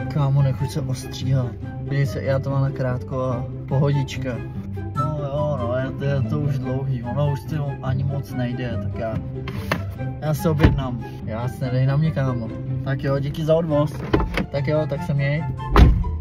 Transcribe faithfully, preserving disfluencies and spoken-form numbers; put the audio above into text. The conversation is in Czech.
Kámo, nechuť se ostříhat. Podívej se, já to mám na krátko a pohodička. No jo, no, je, je to už dlouhý, ono už to ani moc nejde, tak já, já se objednám. Já se nedej na mě, kámo. Tak jo, díky za odvoz. Tak jo, tak se měj.